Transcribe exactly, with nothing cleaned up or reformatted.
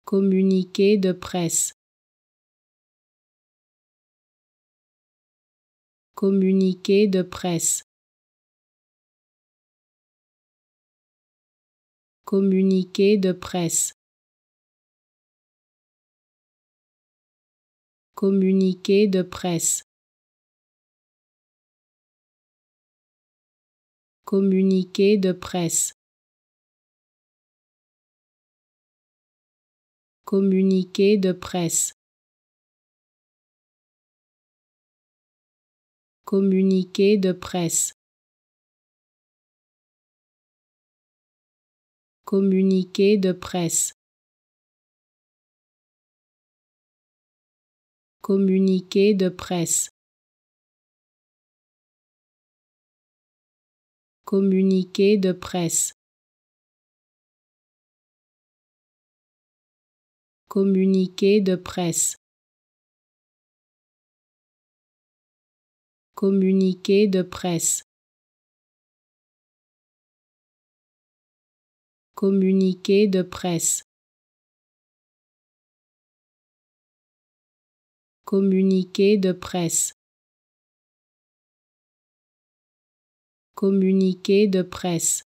Communiqué de presse. Communiqué de presse. Communiqué de presse. Communiqué de presse. Communiqué de presse. Communiqué de presse. Communiqué de presse. Communiqué de presse. Communiqué de presse. Communiqué de presse. Communiqué de presse. Communiqué de presse. Communiqué de presse. Communiqué de presse. Communiqué de presse.